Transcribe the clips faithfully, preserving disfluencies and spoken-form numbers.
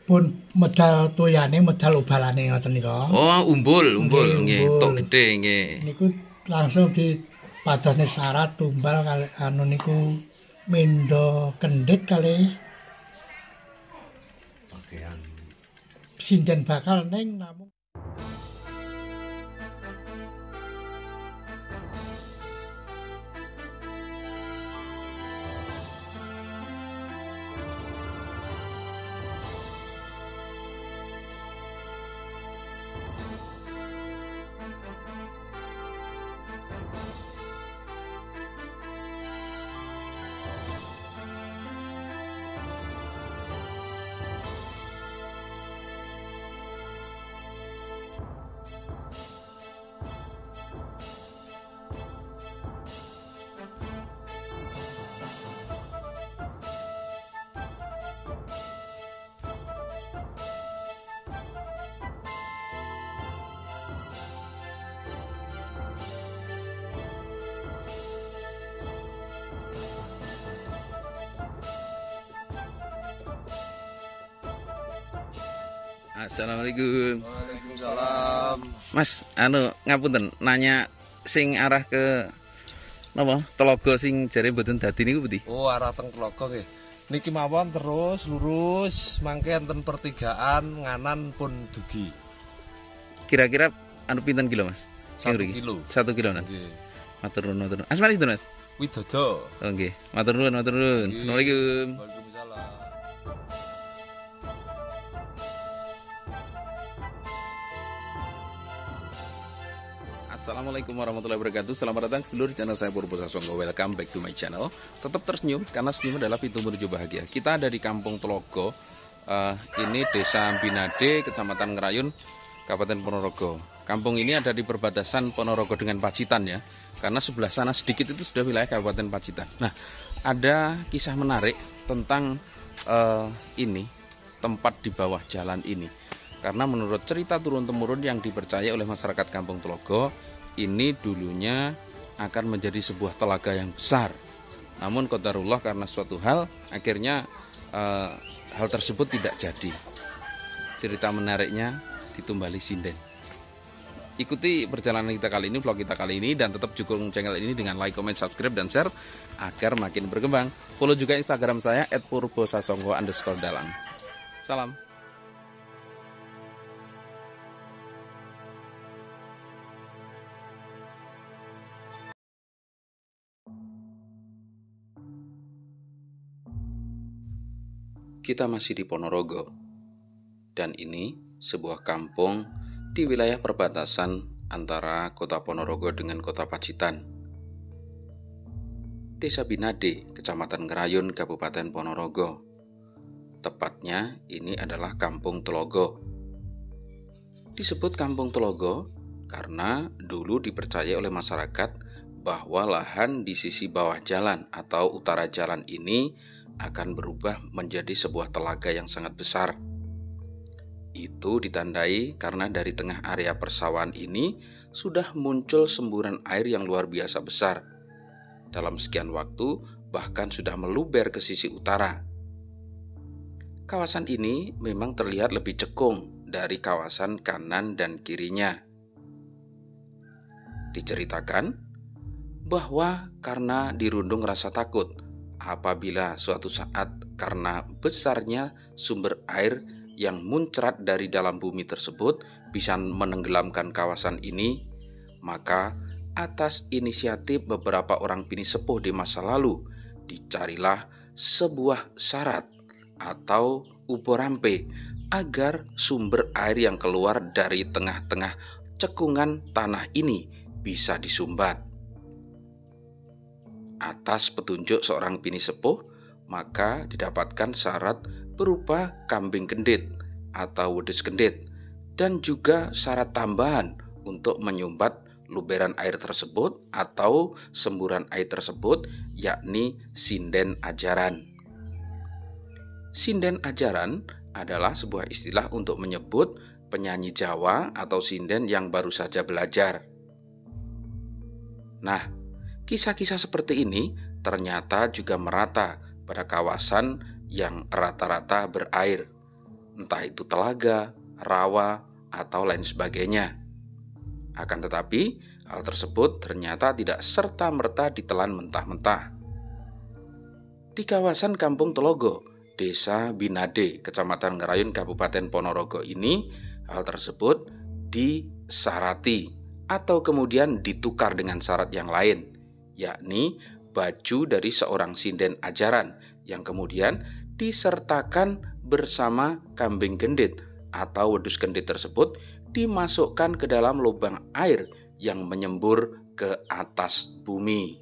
pun medal toyane medal ubalane ngoten nika. Oh, umbul, umbul nggih, umbul. tok gedhe nggih. Niku langsung dipadosne syarat tumbal kali anu niku mendo kendhit kali bagian sinden bakal ning namung Assalamualaikum. Waalaikumsalam. Mas, anu ngapunten nanya sing arah ke napa? Telaga sing jare mboten dadi niku pundi? Oh, arah teng Telaga nggih. Niki mawon terus lurus mangke enten pertigaan nganan pun dugi. Kira-kira anu pinten kilo, Mas? Satu kilo. Satu kilo nan. Nggih. Matur nuwun, matur nuwun. Asmane sinten, Mas? Widodo. Oh nggih. Matur nuwun, matur nuwun. Nggih. Assalamualaikum. Waalaikumsalam. Assalamualaikum warahmatullahi wabarakatuh. Selamat datang seluruh channel saya Purbo Sasongko. Welcome back to my channel. Tetap tersenyum karena senyum adalah pintu menuju bahagia. Kita ada di Kampung Telaga. Uh, ini Desa Binade, Kecamatan Ngerayun, Kabupaten Ponorogo. Kampung ini ada di perbatasan Ponorogo dengan Pacitan ya. Karena sebelah sana sedikit itu sudah wilayah Kabupaten Pacitan. Nah, ada kisah menarik tentang uh, ini tempat di bawah jalan ini. Karena menurut cerita turun-temurun yang dipercaya oleh masyarakat Kampung Telaga, ini dulunya akan menjadi sebuah telaga yang besar. Namun qadarullah karena suatu hal akhirnya eh, hal tersebut tidak jadi. Cerita menariknya ditumbali sinden. Ikuti perjalanan kita kali ini, vlog kita kali ini, dan tetap dukung channel ini dengan like, comment, subscribe, dan share agar makin berkembang. Follow juga Instagram saya et purbosasongko underscore dalang. Salam. Kita masih di Ponorogo, dan ini sebuah kampung di wilayah perbatasan antara kota Ponorogo dengan kota Pacitan. Desa Binade, Kecamatan Ngerayun, Kabupaten Ponorogo. Tepatnya ini adalah Kampung Telaga. Disebut Kampung Telaga karena dulu dipercaya oleh masyarakat bahwa lahan di sisi bawah jalan atau utara jalan ini akan berubah menjadi sebuah telaga yang sangat besar. Itu ditandai karena dari tengah area persawahan ini sudah muncul semburan air yang luar biasa besar. Dalam sekian waktu bahkan sudah meluber ke sisi utara. Kawasan ini memang terlihat lebih cekung dari kawasan kanan dan kirinya. Diceritakan bahwa karena dirundung rasa takut apabila suatu saat karena besarnya sumber air yang muncrat dari dalam bumi tersebut bisa menenggelamkan kawasan ini, maka atas inisiatif beberapa orang bini sepuh di masa lalu dicarilah sebuah syarat atau uborampe agar sumber air yang keluar dari tengah-tengah cekungan tanah ini bisa disumbat. Atas petunjuk seorang bini sepuh, maka didapatkan syarat berupa kambing kendit atau wedhus kendit, dan juga syarat tambahan untuk menyumbat luberan air tersebut atau semburan air tersebut, yakni sinden ajaran. Sinden ajaran adalah sebuah istilah untuk menyebut penyanyi Jawa atau sinden yang baru saja belajar. Nah, kisah-kisah seperti ini ternyata juga merata pada kawasan yang rata-rata berair. entah itu telaga, rawa, atau lain sebagainya. Akan tetapi, hal tersebut ternyata tidak serta-merta ditelan mentah-mentah. Di kawasan Kampung Telogo, Desa Binade, Kecamatan Ngerayun, Kabupaten Ponorogo ini, hal tersebut disarati atau kemudian ditukar dengan syarat yang lain, yakni baju dari seorang sinden ajaran yang kemudian disertakan bersama kambing gendit atau wedus gendit tersebut dimasukkan ke dalam lubang air yang menyembur ke atas bumi.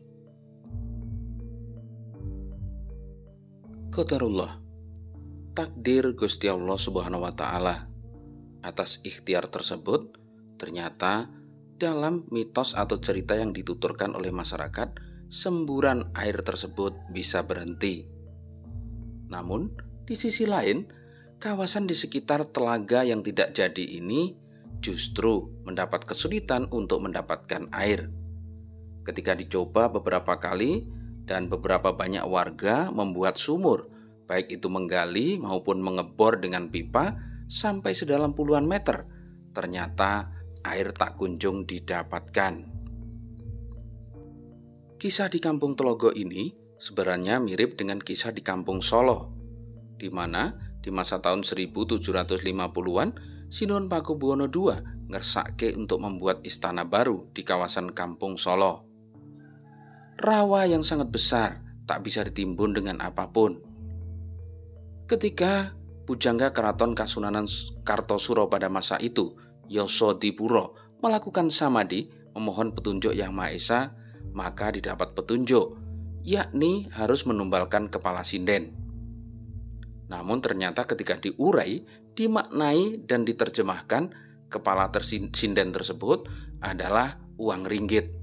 Qadarullah, takdir Gusti Allah Subhanahu wa Ta'ala. Atas ikhtiar tersebut, ternyata dalam mitos atau cerita yang dituturkan oleh masyarakat, semburan air tersebut bisa berhenti. Namun, di sisi lain, kawasan di sekitar telaga yang tidak jadi ini justru mendapat kesulitan untuk mendapatkan air. Ketika dicoba beberapa kali dan beberapa banyak warga membuat sumur, baik itu menggali maupun mengebor dengan pipa sampai sedalam puluhan meter, ternyata air tak kunjung didapatkan. Kisah di Kampung Telogo ini sebenarnya mirip dengan kisah di Kampung Solo, di mana di masa tahun seribu tujuh ratus lima puluhan Sinuhun Pakubuwono kedua ngersake untuk membuat istana baru di kawasan Kampung Solo. Rawa yang sangat besar tak bisa ditimbun dengan apapun. Ketika pujangga keraton Kasunanan Kartosuro pada masa itu, Yosodipuro, melakukan samadi memohon petunjuk Yang Maha Esa, maka didapat petunjuk, yakni harus menumbalkan kepala sinden. Namun ternyata ketika diurai, dimaknai dan diterjemahkan, kepala sinden tersebut adalah uang ringgit.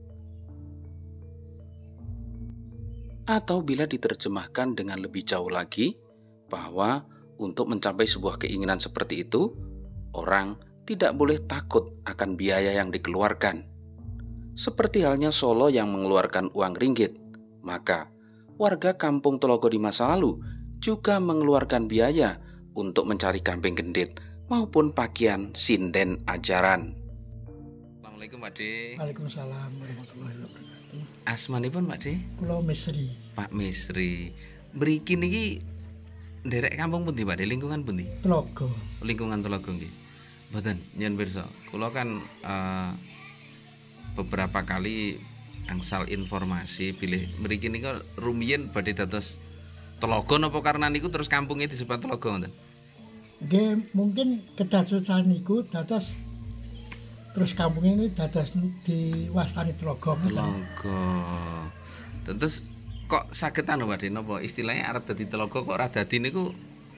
Atau bila diterjemahkan dengan lebih jauh lagi, bahwa untuk mencapai sebuah keinginan seperti itu, orang tidak boleh takut akan biaya yang dikeluarkan. Seperti halnya Solo yang mengeluarkan uang ringgit, maka warga Kampung Telogo di masa lalu juga mengeluarkan biaya untuk mencari kambing gendit maupun pakaian sinden ajaran. Assalamualaikum Pak De. Waalaikumsalam warahmatullahi wabarakatuh. Asmanipun Pak De? Kula Misri. Pak Misri. Mriki niki nderek kampung pundi Pak De? Lingkungan pundi? Telogo. Lingkungan Telogo nggih. Mboten, nyuwun pirsa. Kula kan uh, beberapa kali angsal informasi bilih mriki nika rumiyin badhe dados Telogo napa karena niku terus kampungnya disebut Telogo ngoten? Nggih, mungkin kedadosan niku dados terus kampung ini dados diwastani Telogo. Telogo. Terus kok saged anu Pak De napa istilahnya arep dadi Telogo kok ora dadi niku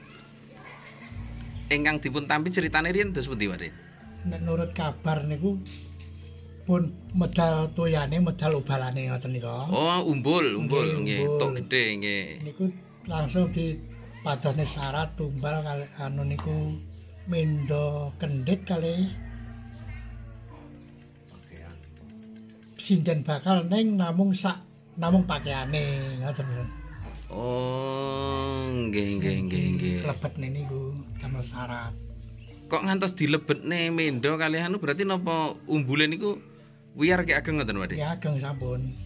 ingkang dipun tampi ceritane riyen terus pundi Pak De? Nek nurut kabar niku pun medal toyane medal obalane ngoten nika. Oh, umbul, umbul nggih, tok gedhe nggih. Niku langsung dipadane syarat tumbal kali anu niku mendo kendit kali sinden bakal neng namung sak namung pakaiane ngoten. Oh, nggih nggih nggih nggih. Lebetne niku damel syarat. Kok ngantos dilebetne mendo kali anu berarti napa umbule niku wiyar ki ageng ngoten Pak De? Ya ageng sampun.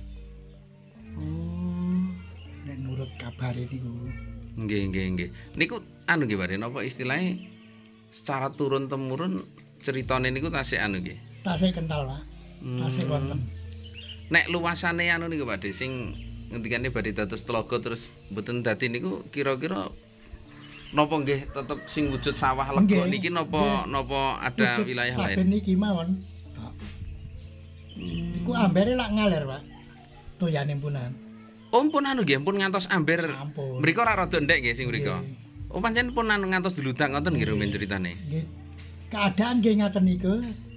Oh, nek nurut kabar niku. Nggih nggih nggih. Niku anu nggih Pak De napa istilahnya secara turun temurun ceritane niku tasih anu nggih. Tasih kental Pak. Tasih wonten. Nek luasane anu niku Pak De sing ngendikane badhe dados Telogo terus mboten dadi niku kira-kira napa nggih tetep sing wujud sawah lego niki napa napa ada wujud wilayah lain? Saben niki mawon. Hmm. Iku ambere lak ngalir, Pak. Toyane punan. Oh, pun anu nggih, pun ngantos amber. Sampun. Mriko ora rada ndek nggih sing mriko. Nggih. Oh, pancen pun anu ngantos diludak ngoten nggih rumen ceritane. Nggih. Keadaan nggih ngaten niku.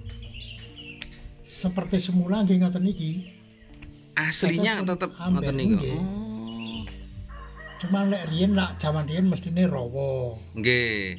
Seperti semula nggih ngoten niki. Aslinya tetep ngoten niku. Oh. Cuma lek riyen lak jaman riyen mestine rawa. Nggih.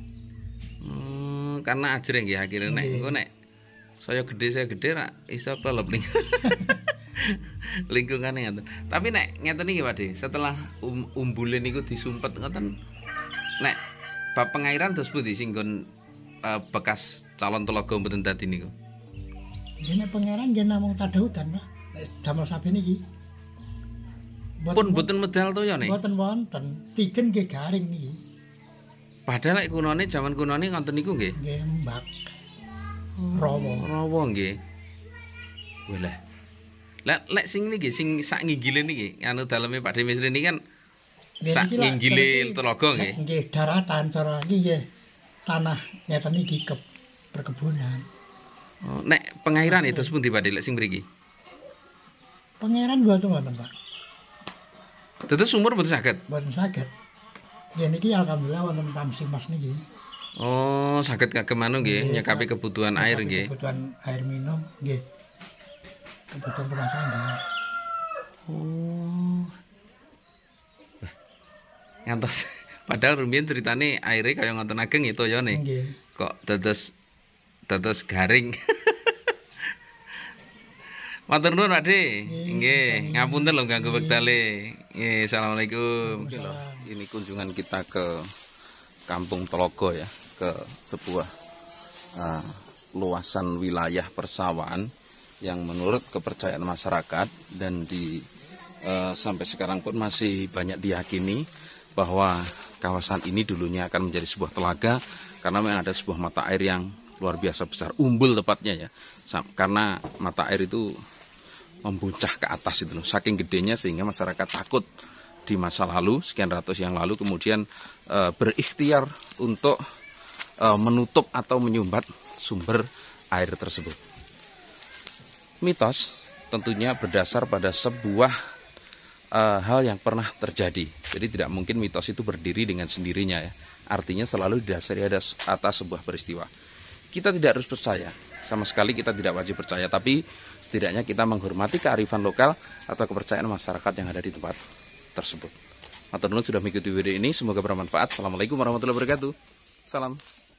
Hmm, karena ajreng nggih akhire nek engko nek saya gede saya gede ra iso kelelep ning. Lingkungane ngoten. Tapi nek ngeten iki Pak De, setelah um, umbule niku disumpet ngoten nek bab pengairan terus pundi sing nggon uh, bekas calon telaga mboten dadi niku. Dene pangeran yen namung tadaudan, Pak. Nek damel saben iki. Pun mboten medal toya nih. Mboten wonten, tigen nggih garing niki. Padahal lek kunone jaman kunone ngoten niku nggih. Nggih mbak. Rawa. Rawa nggih. Walah. Lek lek sing niki sing sak nginggile niki, anu daleme Pak Demisri niki kan sak nginggile telaga nggih. Nggih daratan cara iki nggih tanah ngeten iki ke perkebunan. Oh, nek pengairan itu sepundi Pak lek sing mriki? Pangeran mboten wonten, Pak. Dados sumur mboten saged. Mboten saged. Ya niki alhamdulillah wonten Tamsi Mas niki. Oh, saged kagem anu nggih nyekapi kebutuhan air nggih. Kebutuhan air minum nggih. Kebutuhan rumah tangga. Oh. Ngantos padahal rumiyin ceritane aire kaya ngoten ageng itu ya nih. Nggih. Kok dados dados garing. Matur nuwun Pak De. Nggih, ngapunten lho ganggu wektale. Nggih, asalamualaikum. Ini kunjungan kita ke Kampung Telaga ya, ke sebuah uh, luasan wilayah persawahan yang menurut kepercayaan masyarakat dan di uh, sampai sekarang pun masih banyak diyakini bahwa kawasan ini dulunya akan menjadi sebuah telaga karena memang ada sebuah mata air yang luar biasa besar, umbul tepatnya ya. Karena mata air itu membuncah ke atas itu loh, saking gedenya sehingga masyarakat takut di masa lalu sekian ratus yang lalu kemudian e, berikhtiar untuk e, menutup atau menyumbat sumber air tersebut. Mitos tentunya berdasar pada sebuah e, hal yang pernah terjadi. Jadi tidak mungkin mitos itu berdiri dengan sendirinya ya. Artinya selalu didasari atas sebuah peristiwa. Kita tidak harus percaya. Sama sekali kita tidak wajib percaya, tapi setidaknya kita menghormati kearifan lokal atau kepercayaan masyarakat yang ada di tempat tersebut. Matur nuwun sudah mengikuti video ini, semoga bermanfaat. Assalamualaikum warahmatullahi wabarakatuh. Salam.